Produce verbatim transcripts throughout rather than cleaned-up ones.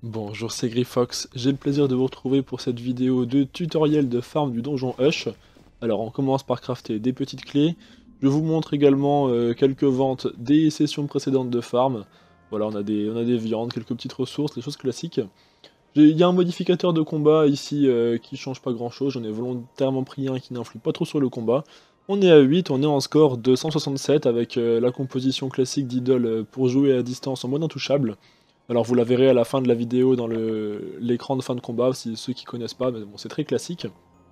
Bonjour, c'est Griffox, j'ai le plaisir de vous retrouver pour cette vidéo de tutoriel de farm du donjon Hush. Alors on commence par crafter des petites clés, je vous montre également euh, quelques ventes des sessions précédentes de farm. Voilà, on a des, on a des viandes, quelques petites ressources, les choses classiques. Il y a un modificateur de combat ici euh, qui change pas grand chose, j'en ai volontairement pris un qui n'influe pas trop sur le combat. On est à huit, on est en score de cent soixante-sept avec euh, la composition classique d'idole euh, pour jouer à distance en mode intouchable. Alors vous la verrez à la fin de la vidéo dans l'écran de fin de combat, si ceux qui connaissent pas, mais bon c'est très classique.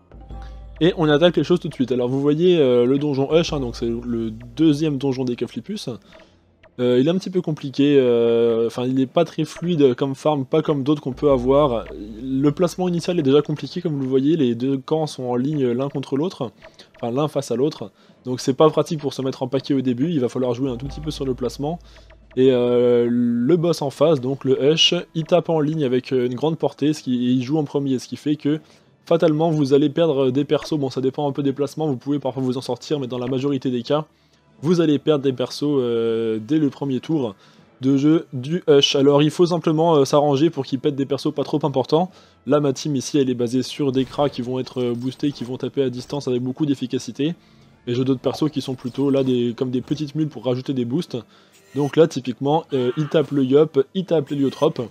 Et on attaque les choses tout de suite. Alors vous voyez euh, le donjon Hush, hein, donc c'est le deuxième donjon des Caflipus. Euh, il est un petit peu compliqué, euh, enfin il n'est pas très fluide comme farm, pas comme d'autres qu'on peut avoir. Le placement initial est déjà compliqué comme vous le voyez, les deux camps sont en ligne l'un contre l'autre, enfin l'un face à l'autre. Donc c'est pas pratique pour se mettre en paquet au début, il va falloir jouer un tout petit peu sur le placement. Et euh, le boss en face, donc le Hush, il tape en ligne avec une grande portée, ce qui, et il joue en premier, ce qui fait que fatalement vous allez perdre des persos. Bon, ça dépend un peu des placements, vous pouvez parfois vous en sortir, mais dans la majorité des cas, vous allez perdre des persos euh, dès le premier tour de jeu du Hush. Alors il faut simplement euh, s'arranger pour qu'il pète des persos pas trop importants. Là ma team ici elle est basée sur des cras qui vont être boostés, qui vont taper à distance avec beaucoup d'efficacité. Et j'ai d'autres persos qui sont plutôt là des, comme des petites mules pour rajouter des boosts. Donc là, typiquement, euh, il tape le Yop, il tape l'héliotrope.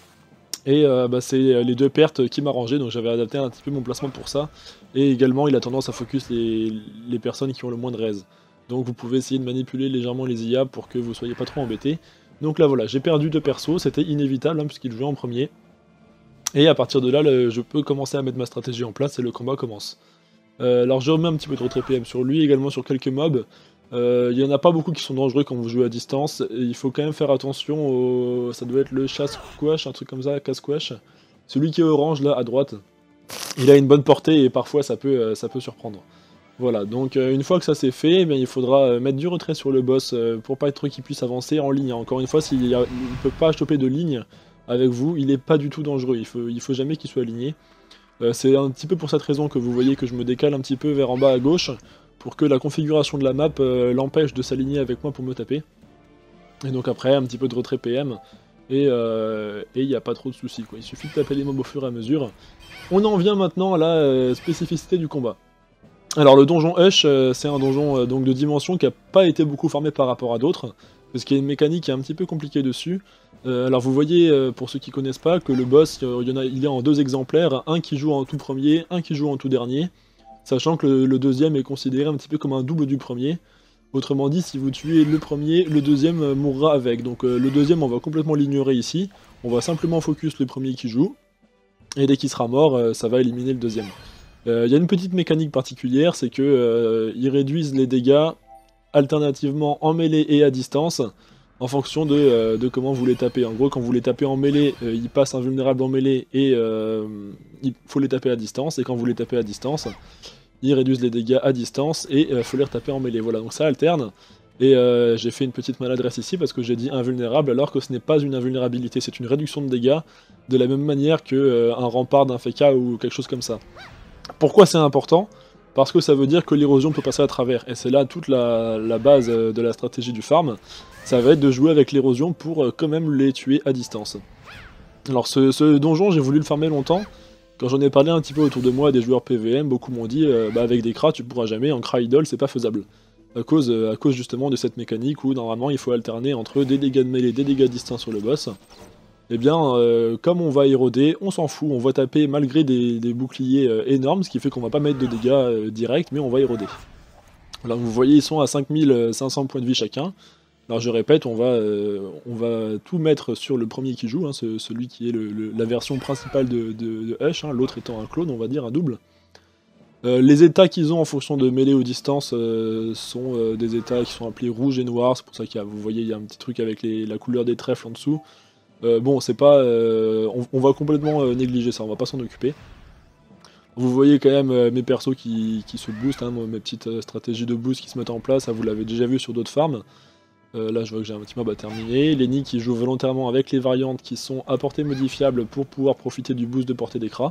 Et euh, bah, c'est les deux pertes qui m'arrangeaient, donc j'avais adapté un petit peu mon placement pour ça. Et également, il a tendance à focus les, les personnes qui ont le moins de raise. Donc vous pouvez essayer de manipuler légèrement les I A pour que vous soyez pas trop embêtés. Donc là voilà, j'ai perdu deux persos, c'était inévitable hein, puisqu'il jouait en premier. Et à partir de là, le, je peux commencer à mettre ma stratégie en place et le combat commence. Euh, alors je remets un petit peu de retrait P M sur lui, également sur quelques mobs. Il euh, n'y en a pas beaucoup qui sont dangereux quand vous jouez à distance, et il faut quand même faire attention au... ça doit être le chasse-couache, un truc comme ça, casse-couache. Celui qui est orange là, à droite, il a une bonne portée et parfois ça peut, euh, ça peut surprendre. Voilà, donc euh, une fois que ça c'est fait, eh bien, il faudra euh, mettre du retrait sur le boss euh, pour pas être qu'il puisse avancer en ligne. Encore une fois, s'il ne peut pas choper de ligne avec vous, il n'est pas du tout dangereux, il faut, il faut jamais qu'il soit aligné. Euh, c'est un petit peu pour cette raison que vous voyez que je me décale un petit peu vers en bas à gauche, pour que la configuration de la map euh, l'empêche de s'aligner avec moi pour me taper. Et donc après, un petit peu de retrait P M, et euh, il n'y a pas trop de soucis, quoi. Il suffit de taper les mobs au fur et à mesure. On en vient maintenant à la euh, spécificité du combat. Alors le donjon Hush, euh, c'est un donjon euh, donc de dimension qui n'a pas été beaucoup farmé par rapport à d'autres, parce qu'il y a une mécanique qui est un petit peu compliquée dessus. Euh, alors vous voyez, euh, pour ceux qui connaissent pas, que le boss, il y en a, il est en deux exemplaires, un qui joue en tout premier, un qui joue en tout dernier, sachant que le, le deuxième est considéré un petit peu comme un double du premier. Autrement dit, si vous tuez le premier, le deuxième euh, mourra avec. Donc euh, le deuxième, on va complètement l'ignorer ici, on va simplement focus le premier qui joue, et dès qu'il sera mort, euh, ça va éliminer le deuxième. Il euh, y a une petite mécanique particulière, c'est que euh, ils réduisent les dégâts alternativement en mêlée et à distance, en fonction de, euh, de comment vous les tapez. En gros, quand vous les tapez en mêlée, euh, ils passent invulnérables en mêlée et euh, il faut les taper à distance, et quand vous les tapez à distance, ils réduisent les dégâts à distance et il euh, faut les retaper en mêlée. Voilà, donc ça alterne. Et euh, j'ai fait une petite maladresse ici parce que j'ai dit invulnérable alors que ce n'est pas une invulnérabilité, c'est une réduction de dégâts de la même manière qu'un euh, rempart d'un F K ou quelque chose comme ça. Pourquoi c'est important? Parce que ça veut dire que l'érosion peut passer à travers, et c'est là toute la, la base de la stratégie du farm, ça va être de jouer avec l'érosion pour quand même les tuer à distance. Alors ce, ce donjon, j'ai voulu le farmer longtemps, quand j'en ai parlé un petit peu autour de moi à des joueurs P V M, beaucoup m'ont dit euh, bah avec des cras tu pourras jamais, en cras idle c'est pas faisable. À cause, euh, à cause justement de cette mécanique où normalement il faut alterner entre des dégâts de mêlée et des dégâts de distance sur le boss. Eh bien, euh, comme on va éroder, on s'en fout, on va taper malgré des, des boucliers euh, énormes, ce qui fait qu'on va pas mettre de dégâts euh, directs, mais on va éroder. Là, vous voyez, ils sont à cinq mille cinq cents points de vie chacun. Alors je répète, on va, euh, on va tout mettre sur le premier qui joue, hein, ce, celui qui est le, le, la version principale de, de, de Hush, hein, l'autre étant un clone, on va dire, un double. Euh, les états qu'ils ont en fonction de mêlée ou distance euh, sont euh, des états qui sont appelés rouge et noir, c'est pour ça qu'il y a, vous voyez, il y a un petit truc avec les, la couleur des trèfles en dessous. Euh, bon, c'est pas, euh, on, on va complètement euh, négliger ça, on va pas s'en occuper. Vous voyez quand même euh, mes persos qui, qui se boostent, hein, mes petites euh, stratégies de boost qui se mettent en place, ça vous l'avez déjà vu sur d'autres farms. Euh, là je vois que j'ai un petit mob à terminer. Lenny qui joue volontairement avec les variantes qui sont à portée modifiable pour pouvoir profiter du boost de portée d'écras.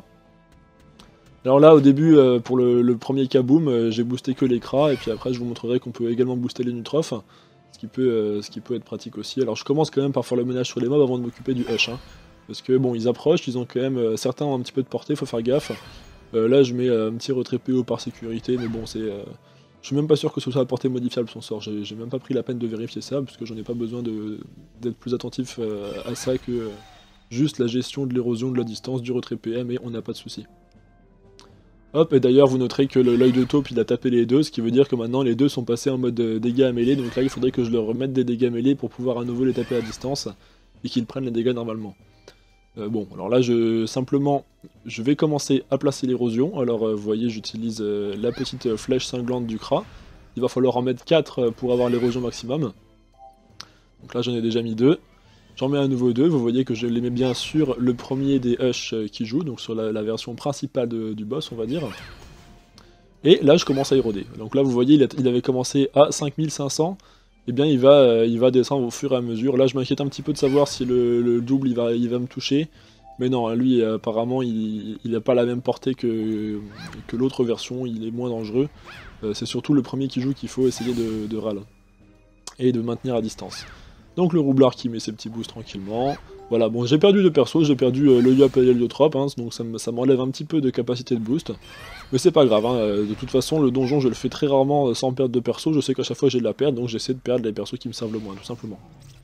Alors là au début, euh, pour le, le premier kaboom, euh, j'ai boosté que l'écras, et puis après je vous montrerai qu'on peut également booster les nutrophes. Ce qui, peut, euh, ce qui peut être pratique aussi. Alors je commence quand même par faire le ménage sur les mobs avant de m'occuper du Hush. Hein. Parce que bon, ils approchent, ils ont quand même... Euh, certains ont un petit peu de portée, faut faire gaffe. Euh, là, je mets euh, un petit retrait P O par sécurité, mais bon, c'est... Euh, je suis même pas sûr que ce soit à portée modifiable son sort, j'ai même pas pris la peine de vérifier ça, parce que j'en ai pas besoin d'être plus attentif euh, à ça que euh, juste la gestion de l'érosion de la distance, du retrait P M, et on n'a pas de souci. Hop, et d'ailleurs vous noterez que l'œil de taupe il a tapé les deux, ce qui veut dire que maintenant les deux sont passés en mode euh, dégâts à mêlée, donc là il faudrait que je leur remette des dégâts mêlés pour pouvoir à nouveau les taper à distance, et qu'ils prennent les dégâts normalement. Euh, bon, alors là, je simplement, je vais commencer à placer l'érosion. Alors, euh, vous voyez, j'utilise euh, la petite flèche cinglante du Kra. Il va falloir en mettre quatre pour avoir l'érosion maximum. Donc là, j'en ai déjà mis deux. J'en mets à nouveau deux. Vous voyez que je les mets bien sur le premier des Hush qui joue, donc sur la, la version principale de, du boss, on va dire. Et là, je commence à éroder. Donc là, vous voyez, il, a, il avait commencé à cinq mille cinq cents. Eh bien il va, euh, il va descendre au fur et à mesure. Là je m'inquiète un petit peu de savoir si le, le double il va, il va me toucher. Mais non, lui euh, apparemment il n'a pas la même portée que, que l'autre version, il est moins dangereux. Euh, C'est surtout le premier qui joue qu'il faut essayer de, de râler. Et de maintenir à distance. Donc le roublard qui met ses petits boosts tranquillement. Voilà, bon j'ai perdu deux persos, j'ai perdu euh, le Yop et l'Héliotrope, hein, donc ça m'enlève un petit peu de capacité de boost. Mais c'est pas grave, hein, de toute façon le donjon je le fais très rarement sans perdre de perso, je sais qu'à chaque fois j'ai de la perte, donc j'essaie de perdre les persos qui me servent le moins, tout simplement.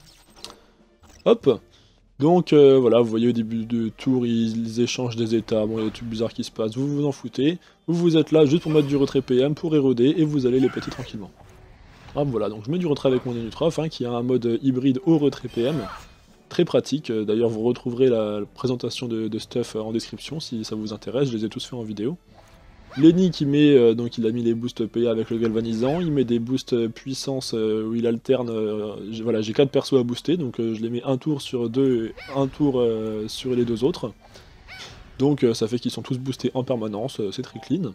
Hop. Donc euh, voilà, vous voyez au début de tour ils, ils échangent des états, bon il y a des trucs bizarres qui se passent, vous vous en foutez, vous vous êtes là juste pour mettre du retrait P M, pour éroder, et vous allez les péter tranquillement. Hop voilà, donc je mets du retrait avec mon Enutrof, hein, qui a un mode hybride au retrait P M. Très pratique, d'ailleurs vous retrouverez la présentation de, de stuff en description si ça vous intéresse, je les ai tous fait en vidéo. Lenny qui met, euh, donc il a mis les boosts P A avec le galvanisant, il met des boosts puissance euh, où il alterne, euh, voilà j'ai quatre persos à booster, donc euh, je les mets un tour sur deux, un tour euh, sur les deux autres. Donc euh, ça fait qu'ils sont tous boostés en permanence, euh, c'est très clean.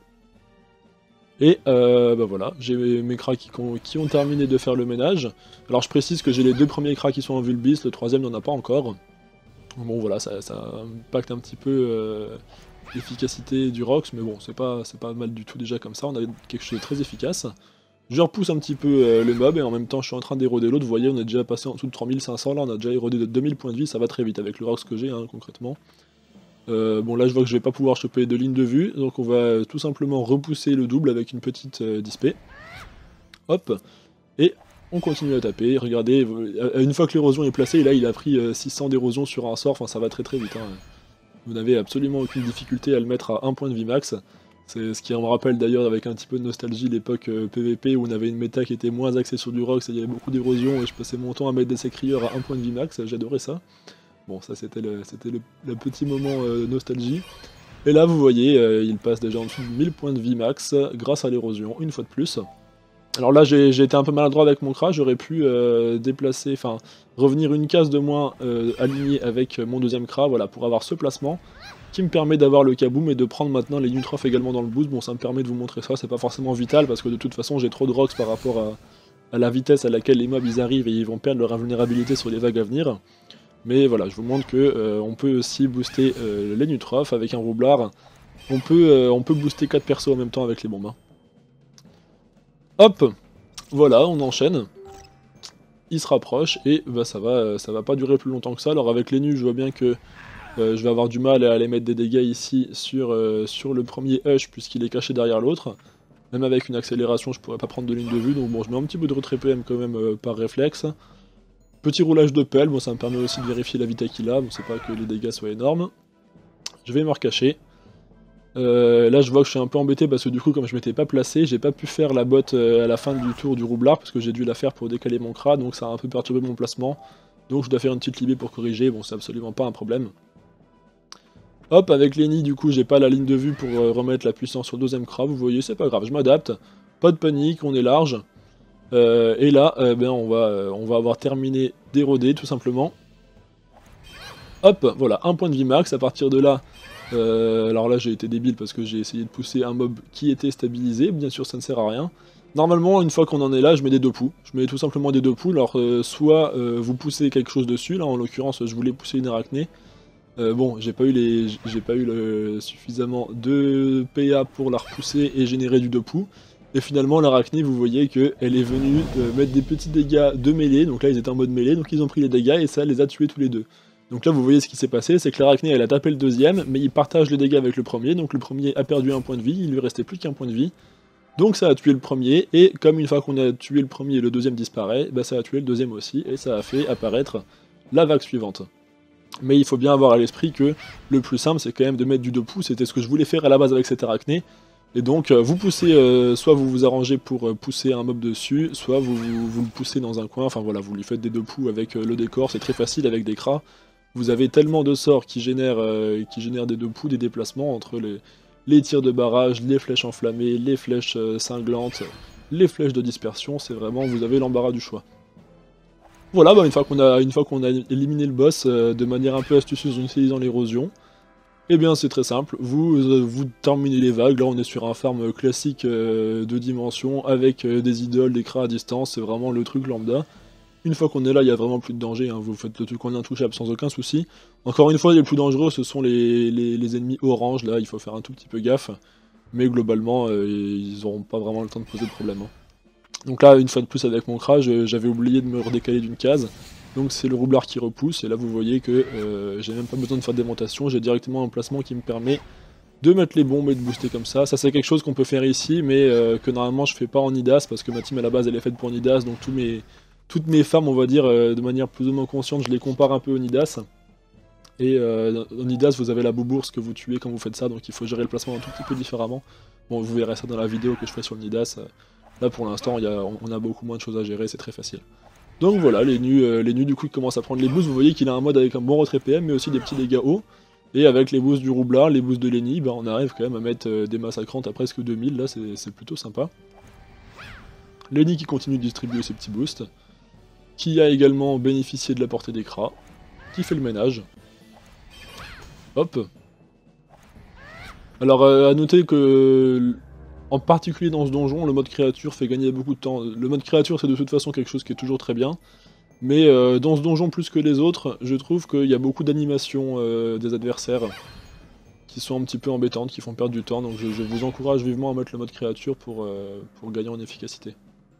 Et euh, bah voilà, j'ai mes cracks qui, qui ont terminé de faire le ménage. Alors je précise que j'ai les deux premiers cracks qui sont en Vulbis, le troisième n'en a pas encore. Bon voilà, ça, ça impacte un petit peu euh, l'efficacité du Rox, mais bon, c'est pas, pas mal du tout déjà comme ça, on a quelque chose de très efficace. Je repousse un petit peu euh, le mob et en même temps je suis en train d'éroder l'autre, vous voyez on est déjà passé en dessous de trois mille cinq cents, là on a déjà érodé de deux mille points de vie, ça va très vite avec le Rox que j'ai hein, concrètement. Euh, bon là je vois que je vais pas pouvoir choper de ligne de vue, donc on va tout simplement repousser le double avec une petite euh, dispé. Hop, et on continue à taper, regardez, une fois que l'érosion est placée, là il a pris euh, six cents d'érosion sur un sort, enfin ça va très très vite. Hein. Vous n'avez absolument aucune difficulté à le mettre à un point de vie max. C'est ce qui me rappelle d'ailleurs avec un petit peu de nostalgie l'époque euh, P V P où on avait une méta qui était moins axée sur du Rox et il y avait beaucoup d'érosion et je passais mon temps à mettre des sécrieurs à un point de vie max, j'adorais ça. Bon, ça c'était le, le, le petit moment euh, nostalgie. Et là, vous voyez, euh, il passe déjà en dessous de mille points de vie max grâce à l'érosion, une fois de plus. Alors là, j'ai été un peu maladroit avec mon crash, j'aurais pu euh, déplacer, enfin, revenir une case de moins euh, alignée avec mon deuxième cra, voilà, pour avoir ce placement, qui me permet d'avoir le kaboom et de prendre maintenant les Nutrof également dans le boost. Bon, ça me permet de vous montrer ça, c'est pas forcément vital, parce que de toute façon, j'ai trop de rocks par rapport à, à la vitesse à laquelle les mobs ils arrivent et ils vont perdre leur invulnérabilité sur les vagues à venir. Mais voilà, je vous montre que euh, on peut aussi booster euh, les Nutrof avec un roublard. On peut, euh, on peut booster quatre persos en même temps avec les bombes. Hein. Hop, voilà, on enchaîne. Il se rapproche et bah, ça va, ça va pas durer plus longtemps que ça. Alors avec les nus, je vois bien que euh, je vais avoir du mal à aller mettre des dégâts ici sur, euh, sur le premier Hush puisqu'il est caché derrière l'autre. Même avec une accélération, je pourrais pas prendre de ligne de vue. Donc bon, je mets un petit peu de retrait P M quand même euh, par réflexe. Petit roulage de pelle, bon ça me permet aussi de vérifier la vitesse qu'il a, bon c'est pas que les dégâts soient énormes. Je vais me recacher. Euh, là je vois que je suis un peu embêté parce que du coup comme je m'étais pas placé, j'ai pas pu faire la botte euh, à la fin du tour du roublard parce que j'ai dû la faire pour décaler mon cra, donc ça a un peu perturbé mon placement. Donc je dois faire une petite libé pour corriger, bon c'est absolument pas un problème. Hop, avec Lenny du coup j'ai pas la ligne de vue pour euh, remettre la puissance sur le deuxième cra, vous voyez c'est pas grave, je m'adapte. Pas de panique, on est large. Euh, et là, euh, ben, on, va, euh, on va avoir terminé d'éroder tout simplement. Hop, voilà, un point de vie max, à partir de là, euh, alors là j'ai été débile parce que j'ai essayé de pousser un mob qui était stabilisé, bien sûr ça ne sert à rien. Normalement, une fois qu'on en est là, je mets des deux poux, je mets tout simplement des deux poux, alors euh, soit euh, vous poussez quelque chose dessus, là en l'occurrence je voulais pousser une arachnée. Euh, bon, j'ai pas eu, les, j'ai pas eu le, suffisamment de P A pour la repousser et générer du deux poux. Et finalement, l'arachnie, vous voyez qu'elle est venue euh, mettre des petits dégâts de mêlée, donc là ils étaient en mode mêlée, donc ils ont pris les dégâts et ça les a tués tous les deux. Donc là vous voyez ce qui s'est passé, c'est que l'Arachné elle a tapé le deuxième, mais il partage les dégâts avec le premier, donc le premier a perdu un point de vie, il lui restait plus qu'un point de vie. Donc ça a tué le premier, et comme une fois qu'on a tué le premier, le deuxième disparaît, bah ça a tué le deuxième aussi, et ça a fait apparaître la vague suivante. Mais il faut bien avoir à l'esprit que le plus simple c'est quand même de mettre du deux pouces, c'était ce que je voulais faire à la base avec cet Arachné. Et donc euh, vous poussez, euh, soit vous vous arrangez pour euh, pousser un mob dessus, soit vous, vous, vous le poussez dans un coin, enfin voilà, vous lui faites des deux pouces avec euh, le décor, c'est très facile avec des cras. Vous avez tellement de sorts qui génèrent, euh, qui génèrent des deux pouces, des déplacements entre les, les tirs de barrage, les flèches enflammées, les flèches euh, cinglantes, les flèches de dispersion, c'est vraiment, vous avez l'embarras du choix. Voilà, bah une fois qu'on a, une fois qu'on a éliminé le boss euh, de manière un peu astucieuse en utilisant l'érosion, eh bien c'est très simple, vous, euh, vous terminez les vagues, là on est sur un farm classique euh, de dimension, avec euh, des idoles, des cras à distance, c'est vraiment le truc lambda. Une fois qu'on est là, il n'y a vraiment plus de danger, hein. Vous faites le truc en intouchable sans aucun souci. Encore une fois, les plus dangereux, ce sont les, les, les ennemis orange, là, il faut faire un tout petit peu gaffe. Mais globalement, euh, ils n'auront pas vraiment le temps de poser de problème. Hein. Donc là, une fois de plus avec mon crash, j'avais oublié de me redécaler d'une case. Donc c'est le roublard qui repousse, et là vous voyez que euh, j'ai même pas besoin de faire de démontation, j'ai directement un placement qui me permet de mettre les bombes et de booster comme ça. Ça c'est quelque chose qu'on peut faire ici, mais euh, que normalement je fais pas en Nidas, parce que ma team à la base elle est faite pour Nidas, donc tous mes... Toutes mes farms, on va dire, euh, de manière plus ou moins consciente, je les compare un peu au Nidas. Et euh, au Nidas, vous avez la boubourse que vous tuez quand vous faites ça, donc il faut gérer le placement un tout petit peu différemment. Bon, vous verrez ça dans la vidéo que je ferai sur le Nidas. Là, pour l'instant, on a beaucoup moins de choses à gérer, c'est très facile. Donc voilà, les nus, euh, les nus du coup, ils commencent à prendre les boosts. Vous voyez qu'il a un mode avec un bon retrait P M, mais aussi des petits dégâts hauts. Et avec les boosts du roublard, les boosts de Lenny, bah, on arrive quand même à mettre euh, des massacrantes à presque deux mille, là, c'est plutôt sympa. Lenny qui continue de distribuer ses petits boosts, qui a également bénéficié de la portée des cras, qui fait le ménage. Hop. Alors euh, à noter que, en particulier dans ce donjon, le mode créature fait gagner beaucoup de temps. Le mode créature c'est de toute façon quelque chose qui est toujours très bien, mais euh, dans ce donjon plus que les autres, je trouve qu'il y a beaucoup d'animations euh, des adversaires qui sont un petit peu embêtantes, qui font perdre du temps, donc je, je vous encourage vivement à mettre le mode créature pour, euh, pour gagner en efficacité.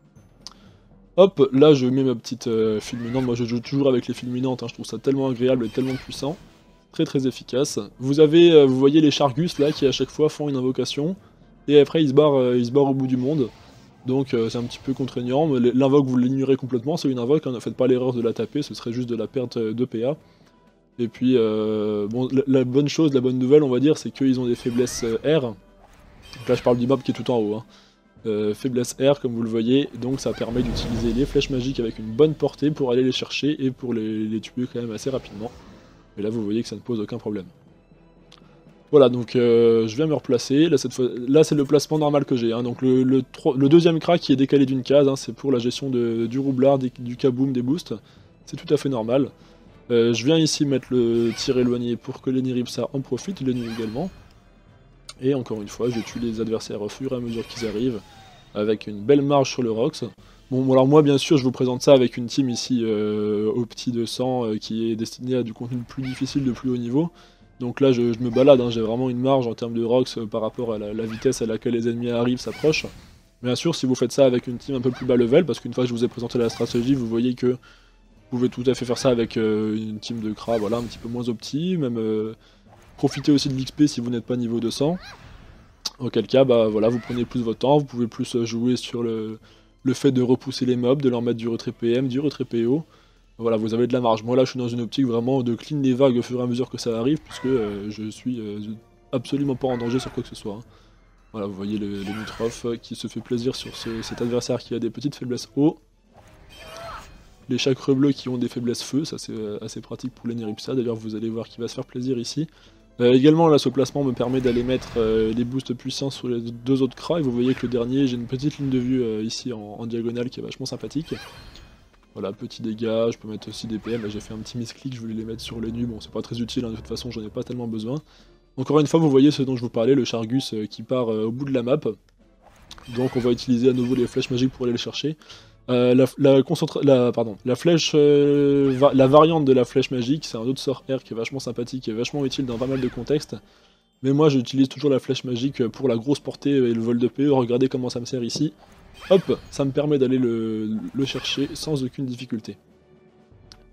Hop, là je mets ma petite euh, fulminante, moi je joue toujours avec les fulminantes, hein, je trouve ça tellement agréable et tellement puissant, très très efficace. Vous avez, euh, vous voyez les Chargus là qui à chaque fois font une invocation, et après ils se barrent, euh, ils se barrent au bout du monde, donc euh, c'est un petit peu contraignant, l'invoque vous l'ignorez complètement, c'est une invoque, hein, ne faites pas l'erreur de la taper, ce serait juste de la perte de P A. Et puis, euh, bon, la, la bonne chose, la bonne nouvelle on va dire, c'est qu'ils ont des faiblesses euh, R, donc là je parle du mob qui est tout en haut, hein. Euh, faiblesse R comme vous le voyez, donc ça permet d'utiliser les flèches magiques avec une bonne portée pour aller les chercher et pour les, les tuer quand même assez rapidement. Et là vous voyez que ça ne pose aucun problème. Voilà, donc euh, je viens me replacer, là, cette fois, là c'est le placement normal que j'ai, hein. Donc le, le, le deuxième crack qui est décalé d'une case, hein, c'est pour la gestion de, du roublard, des, du kaboom, des boosts, c'est tout à fait normal. Euh, je viens ici mettre le tir éloigné pour que Lenny Ripsa en profite, Lenny également. Et encore une fois, je tue les adversaires au fur et à mesure qu'ils arrivent, avec une belle marge sur le Rox. Bon, alors moi, bien sûr, je vous présente ça avec une team ici euh, au petit deux cents, euh, qui est destinée à du contenu plus difficile, de plus haut niveau. Donc là, je, je me balade, hein, j'ai vraiment une marge en termes de Rox euh, par rapport à la, la vitesse à laquelle les ennemis arrivent, s'approchent. Bien sûr, si vous faites ça avec une team un peu plus bas level, parce qu'une fois que je vous ai présenté la stratégie, vous voyez que vous pouvez tout à fait faire ça avec euh, une team de Kra, voilà, un petit peu moins opti, même... Euh, profitez aussi de l'X P si vous n'êtes pas niveau deux cents. Auquel cas, bah voilà, vous prenez plus votre temps, vous pouvez plus jouer sur le, le fait de repousser les mobs, de leur mettre du retrait P M, du retrait P O. Voilà, vous avez de la marge. Moi là, je suis dans une optique vraiment de clean les vagues au fur et à mesure que ça arrive, puisque euh, je suis euh, absolument pas en danger sur quoi que ce soit. Hein. Voilà, vous voyez le, le Nutrof qui se fait plaisir sur ce, cet adversaire qui a des petites faiblesses eau. Les chakres bleus qui ont des faiblesses feu, ça c'est assez pratique pour les Niripsa, d'ailleurs vous allez voir qu'il va se faire plaisir ici. Euh, également là ce placement me permet d'aller mettre euh, les boosts puissants sur les deux autres cras, et vous voyez que le dernier, j'ai une petite ligne de vue euh, ici en, en diagonale qui est vachement sympathique. Voilà, petits dégâts, je peux mettre aussi des P M, là j'ai fait un petit misclick, je voulais les mettre sur les nus, bon c'est pas très utile, hein, de toute façon j'en ai pas tellement besoin. Encore une fois vous voyez ce dont je vous parlais, le Chargus euh, qui part euh, au bout de la map, donc on va utiliser à nouveau les flèches magiques pour aller le chercher. Euh, la, la, la, pardon, la flèche, euh, va la variante de la flèche magique, c'est un autre sort R qui est vachement sympathique et vachement utile dans pas mal de contextes. Mais moi j'utilise toujours la flèche magique pour la grosse portée et le vol de P E, regardez comment ça me sert ici. Hop, ça me permet d'aller le, le chercher sans aucune difficulté.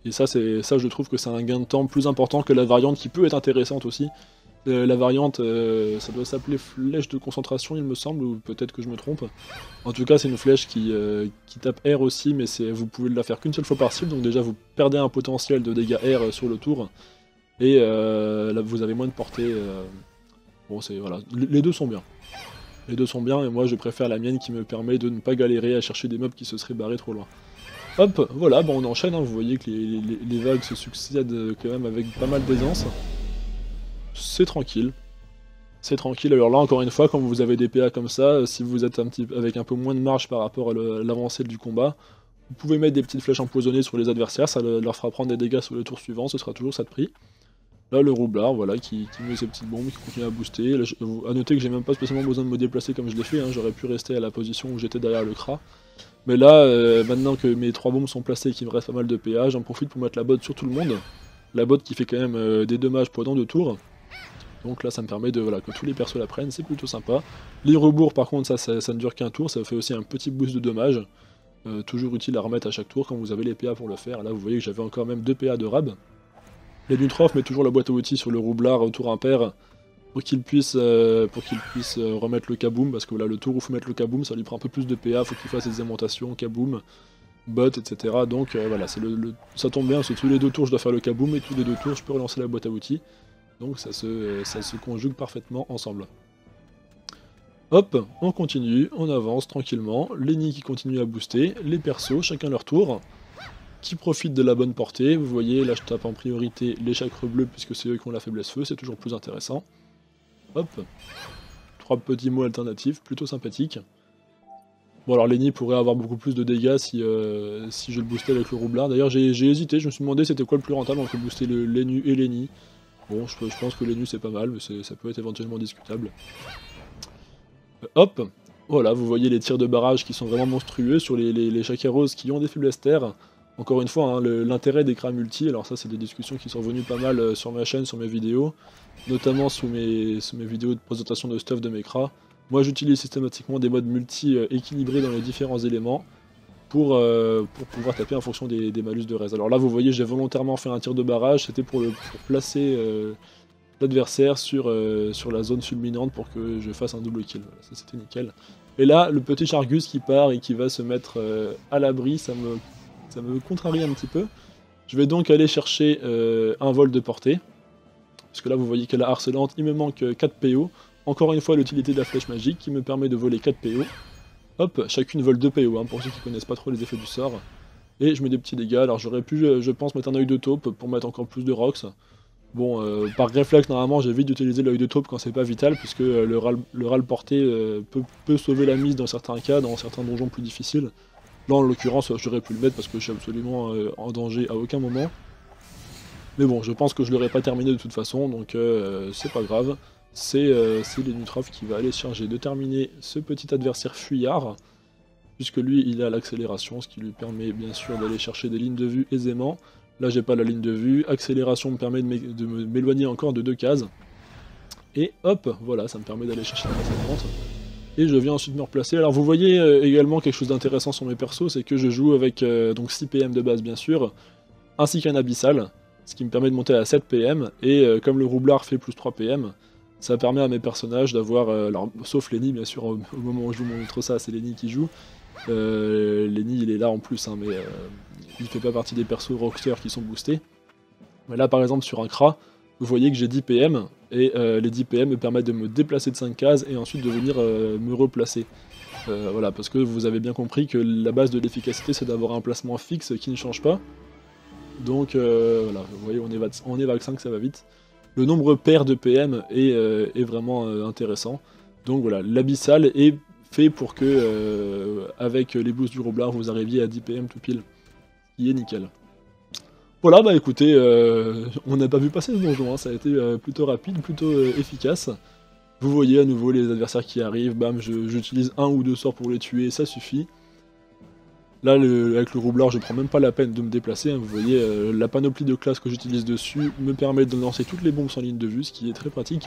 Et ça, c'est ça je trouve que c'est un gain de temps plus important que la variante qui peut être intéressante aussi. Euh, la variante, euh, ça doit s'appeler flèche de concentration il me semble, ou peut-être que je me trompe. En tout cas c'est une flèche qui, euh, qui tape R aussi, mais vous pouvez la faire qu'une seule fois par cible, donc déjà vous perdez un potentiel de dégâts R sur le tour, et euh, là vous avez moins de portée. Euh... Bon c'est voilà, les deux sont bien. Les deux sont bien, et moi je préfère la mienne qui me permet de ne pas galérer à chercher des mobs qui se seraient barrés trop loin. Hop, voilà, bon on enchaîne, hein. Vous voyez que les, les, les vagues se succèdent quand même avec pas mal d'aisance. C'est tranquille. C'est tranquille. Alors là, encore une fois, quand vous avez des P A comme ça, si vous êtes un petit, avec un peu moins de marge par rapport à l'avancée du combat, vous pouvez mettre des petites flèches empoisonnées sur les adversaires, ça leur fera prendre des dégâts sur le tour suivant, ce sera toujours ça de prix. Là, le roublard, voilà, qui, qui met ses petites bombes, qui continue à booster. Là, je, à noter que j'ai même pas spécialement besoin de me déplacer comme je l'ai fait, hein. J'aurais pu rester à la position où j'étais derrière le Kra. Mais là, euh, maintenant que mes trois bombes sont placées et qu'il me reste pas mal de P A, j'en profite pour mettre la botte sur tout le monde. La botte qui fait quand même euh, des dommages pendant deux tours. Donc là ça me permet de voilà, que tous les persos la prennent, c'est plutôt sympa. Les rebours par contre ça, ça, ça ne dure qu'un tour, ça fait aussi un petit boost de dommages. Euh, toujours utile à remettre à chaque tour quand vous avez les P A pour le faire. Là vous voyez que j'avais encore même deux P A de rab. Les Nutrof met toujours la boîte à outils sur le roublard au tour impair pour qu'il puisse, euh, pour qu'il puisse euh, remettre le kaboom, parce que voilà, le tour où il faut mettre le kaboom ça lui prend un peu plus de P A, faut qu'il fasse des aimantations, kaboom, bot, et cetera. Donc euh, voilà, le, le, ça tombe bien, parce que tous les deux tours je dois faire le kaboom et tous les deux tours je peux relancer la boîte à outils. Donc ça se, ça se conjugue parfaitement ensemble. Hop, on continue, on avance tranquillement, Lenny qui continue à booster, les persos, chacun leur tour, qui profitent de la bonne portée. Vous voyez, là je tape en priorité les chakres bleus puisque c'est eux qui ont la faiblesse feu, c'est toujours plus intéressant. Hop, trois petits mots alternatifs, plutôt sympathiques. Bon alors Lenny pourrait avoir beaucoup plus de dégâts si, euh, si je le boostais avec le roublard. D'ailleurs j'ai hésité, je me suis demandé c'était quoi le plus rentable entre booster le Lenny et Lenny. Bon, je, je pense que les nus c'est pas mal, mais ça peut être éventuellement discutable. Euh, hop, voilà, vous voyez les tirs de barrage qui sont vraiment monstrueux sur les, les, les Chakaros qui ont des faiblesses terre. Encore une fois, hein, l'intérêt des Kra multi, alors ça c'est des discussions qui sont venues pas mal euh, sur ma chaîne, sur mes vidéos, notamment sous mes, sous mes vidéos de présentation de stuff de mes Kra. Moi j'utilise systématiquement des modes multi euh, équilibrés dans les différents éléments. Pour, euh, pour pouvoir taper en fonction des, des malus de res. Alors là vous voyez j'ai volontairement fait un tir de barrage, c'était pour, pour placer euh, l'adversaire sur, euh, sur la zone fulminante pour que je fasse un double kill, voilà, ça c'était nickel. Et là le petit Chargus qui part et qui va se mettre euh, à l'abri, ça me, ça me contrarie un petit peu. Je vais donc aller chercher euh, un vol de portée, parce que là vous voyez qu'elle est harcelante, il me manque quatre P O. Encore une fois l'utilité de la flèche magique qui me permet de voler quatre P O. Hop, chacune vole deux P O, hein, pour ceux qui connaissent pas trop les effets du sort. Et je mets des petits dégâts, alors j'aurais pu, je pense, mettre un œil de taupe pour mettre encore plus de rocks. Bon, euh, par réflexe, normalement, j'évite d'utiliser l'œil de taupe quand c'est pas vital, puisque euh, le ral, le ral porté euh, peut, peut sauver la mise dans certains cas, dans certains donjons plus difficiles. Là, en l'occurrence, j'aurais pu le mettre parce que je suis absolument euh, en danger à aucun moment. Mais bon, je pense que je l'aurais pas terminé de toute façon, donc euh, c'est pas grave. C'est euh, les Nutrof qui va aller charger de terminer ce petit adversaire fuyard, puisque lui il a l'accélération, ce qui lui permet bien sûr d'aller chercher des lignes de vue aisément. Là j'ai pas la ligne de vue, accélération me permet de m'éloigner encore de deux cases. Et hop, voilà, ça me permet d'aller chercher la cinquante. Et je viens ensuite me replacer. Alors vous voyez euh, également quelque chose d'intéressant sur mes persos, c'est que je joue avec euh, donc six P M de base bien sûr, ainsi qu'un abyssal, ce qui me permet de monter à sept P M, et euh, comme le roublard fait plus trois P M, ça permet à mes personnages d'avoir, euh, alors sauf Lenny bien sûr, au, au moment où je vous montre ça c'est Lenny qui joue, euh, Lenny il est là en plus, hein, mais euh, il fait pas partie des persos rocksters qui sont boostés. Mais là par exemple sur un Kra, vous voyez que j'ai dix P M, et euh, les dix P M me permettent de me déplacer de cinq cases et ensuite de venir euh, me replacer. Euh, voilà, parce que vous avez bien compris que la base de l'efficacité c'est d'avoir un placement fixe qui ne change pas. Donc euh, voilà, vous voyez on est, on est vague cinq, ça va vite. Le nombre pair de P M est, euh, est vraiment euh, intéressant. Donc voilà, l'abyssal est fait pour que, euh, avec les boosts du roublard, vous arriviez à dix P M tout pile. Ce qui est nickel. Voilà, bah écoutez, euh, on n'a pas vu passer ce donjon, hein, ça a été euh, plutôt rapide, plutôt euh, efficace. Vous voyez à nouveau les adversaires qui arrivent, bam, j'utilise un ou deux sorts pour les tuer, ça suffit. Là, le, avec le roublard, je prends même pas la peine de me déplacer, hein, vous voyez, euh, la panoplie de classes que j'utilise dessus me permet de lancer toutes les bombes sans ligne de vue, ce qui est très pratique.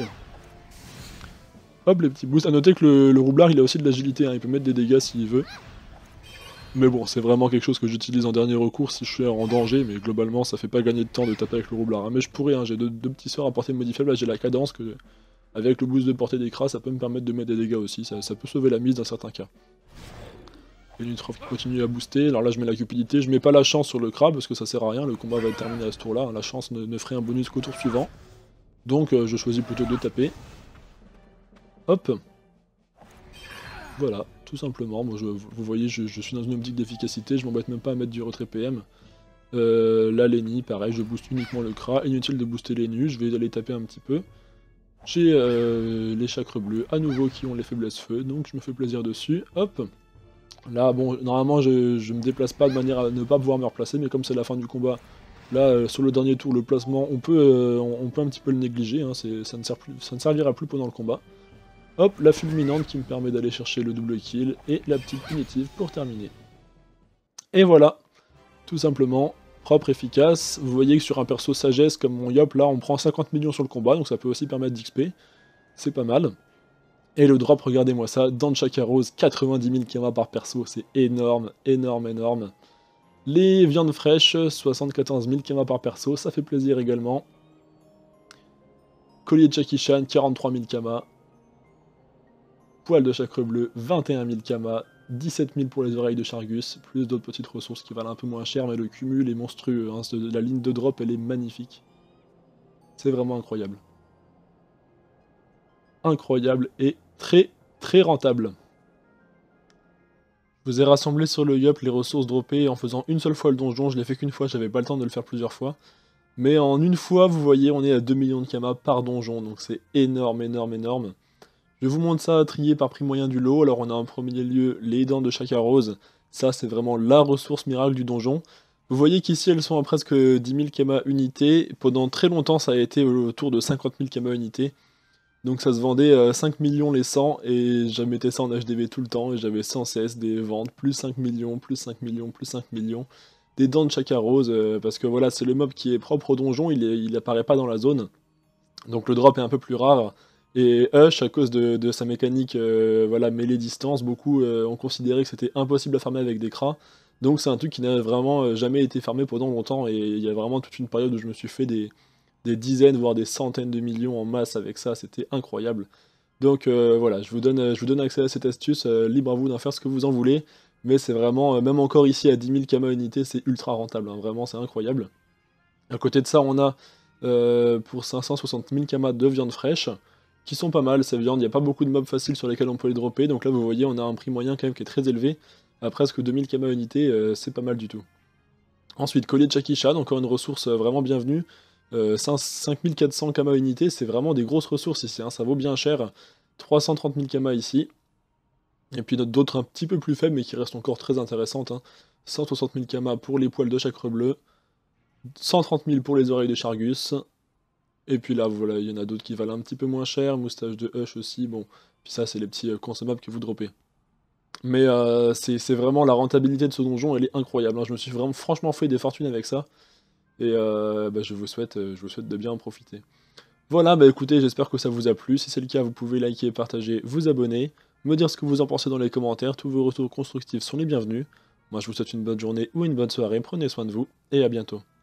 Hop, les petits boosts. A noter que le, le roublard, il a aussi de l'agilité, hein, il peut mettre des dégâts s'il veut. Mais bon, c'est vraiment quelque chose que j'utilise en dernier recours si je suis en danger, mais globalement ça fait pas gagner de temps de taper avec le roublard. Hein. Mais je pourrais, hein, j'ai deux, deux petits sorts à portée modifiable, là j'ai la cadence, que avec le boost de portée d'écras, ça peut me permettre de mettre des dégâts aussi, ça, ça peut sauver la mise dans certains cas. Et Nutrof qui continue à booster, alors là je mets la cupidité, je mets pas la chance sur le crabe parce que ça sert à rien, le combat va être terminé à ce tour là, hein. La chance ne, ne ferait un bonus qu'au tour suivant. Donc euh, je choisis plutôt de taper. Hop. Voilà, tout simplement, bon, je, vous voyez je, je suis dans une optique d'efficacité, je m'embête même pas à mettre du retrait P M. Euh, là Lenny, pareil, je booste uniquement le Kra, inutile de booster les nus, je vais aller taper un petit peu. J'ai euh, les chakres bleus à nouveau qui ont les faiblesses feu, donc je me fais plaisir dessus, hop. Là bon, normalement je, je me déplace pas de manière à ne pas pouvoir me replacer, mais comme c'est la fin du combat, là euh, sur le dernier tour, le placement, on peut, euh, on, on peut un petit peu le négliger, hein, ça, ne sert plus, ça ne servira plus pendant le combat. Hop, la fulminante qui me permet d'aller chercher le double kill, et la petite punitive pour terminer. Et voilà, tout simplement, propre, efficace. Vous voyez que sur un perso sagesse comme mon Yop, là on prend cinquante millions sur le combat, donc ça peut aussi permettre d'X P, c'est pas mal. Et le drop, regardez-moi ça, dans Chaka Rose, quatre-vingt-dix mille kamas par perso, c'est énorme, énorme, énorme. Les viandes fraîches, soixante-quatorze mille kamas par perso, ça fait plaisir également. Collier de Chaki-chan, quarante-trois mille kamas. Poil de chakre bleu, vingt et un mille kamas, dix-sept mille pour les oreilles de Chargus, plus d'autres petites ressources qui valent un peu moins cher, mais le cumul est monstrueux, hein. La ligne de drop elle est magnifique. C'est vraiment incroyable. Incroyable et très très rentable. Je vous ai rassemblé sur le Yup les ressources droppées en faisant une seule fois le donjon, je l'ai fait qu'une fois, j'avais pas le temps de le faire plusieurs fois. Mais en une fois, vous voyez, on est à deux millions de kamas par donjon, donc c'est énorme, énorme, énorme. Je vous montre ça trié par prix moyen du lot. Alors on a en premier lieu les dents de Chaka Rose. Ça c'est vraiment la ressource miracle du donjon. Vous voyez qu'ici elles sont à presque dix mille kamas unité. Pendant très longtemps ça a été autour de cinquante mille kamas unité. Donc ça se vendait à cinq millions les cent et je mettais ça en H D V tout le temps et j'avais sans cesse des ventes, plus cinq millions, plus cinq millions, plus cinq millions. Des dents de Chaka Rose, euh, parce que voilà, c'est le mob qui est propre au donjon, il, est, il apparaît pas dans la zone. Donc le drop est un peu plus rare. Et Hush, à cause de, de sa mécanique euh, voilà, mêlée distance, beaucoup euh, ont considéré que c'était impossible à farmer avec des cras. Donc c'est un truc qui n'a vraiment euh, jamais été farmé pendant longtemps, et il y a vraiment toute une période où je me suis fait des, des dizaines, voire des centaines de millions en masse avec ça, c'était incroyable. Donc euh, voilà, je vous, donne, je vous donne accès à cette astuce, euh, libre à vous d'en faire ce que vous en voulez, mais c'est vraiment, euh, même encore ici à dix mille kamas unité, c'est ultra rentable, hein, vraiment c'est incroyable. À côté de ça, on a euh, pour cinq cent soixante mille kamas de viande fraîche, qui sont pas mal, ces viandes, il n'y a pas beaucoup de mobs faciles sur lesquels on peut les dropper, donc là vous voyez on a un prix moyen quand même qui est très élevé, à presque deux mille kamas unité, euh, c'est pas mal du tout. Ensuite, collier de Chaki-chan, encore une ressource euh, vraiment bienvenue, euh, cinq mille quatre cents kamas unité, c'est vraiment des grosses ressources ici, hein, ça vaut bien cher, trois cent trente mille kamas ici, et puis d'autres un petit peu plus faibles mais qui restent encore très intéressantes, hein. cent soixante mille kamas pour les poils de chakre bleu, cent trente mille pour les oreilles de Chargus. Et puis là, voilà, il y en a d'autres qui valent un petit peu moins cher, moustache de Hush aussi, bon. Puis ça, c'est les petits euh, consommables que vous droppez. Mais euh, c'est vraiment la rentabilité de ce donjon, elle est incroyable, hein. Je me suis vraiment franchement fait des fortunes avec ça. Et euh, bah, je, vous souhaite, je vous souhaite de bien en profiter. Voilà, bah écoutez, j'espère que ça vous a plu. Si c'est le cas, vous pouvez liker, partager, vous abonner, me dire ce que vous en pensez dans les commentaires. Tous vos retours constructifs sont les bienvenus. Moi, je vous souhaite une bonne journée ou une bonne soirée. Prenez soin de vous et à bientôt.